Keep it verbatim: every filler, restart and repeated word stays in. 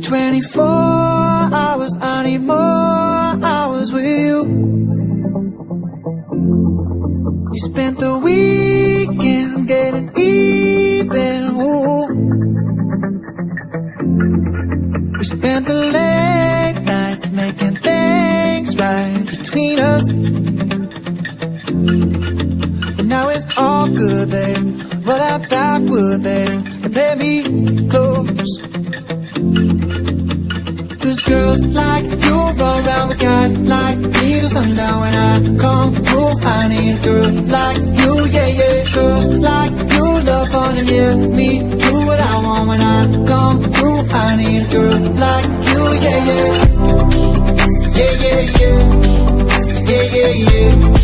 twenty-four hours, I need more hours with you. You spent the weekend getting even, ooh. We spent the late nights making things right between us. But now it's all good, babe. Roll that backward, babe, and play me close. Cause girls like you roll around with guys like me till sundown. When I come through, I need a girl like you, yeah, yeah. Girls like you love fun and yeah, me do what I want. When I come through, I need a girl like you, yeah, yeah. Yeah, yeah, yeah. Yeah, yeah, yeah.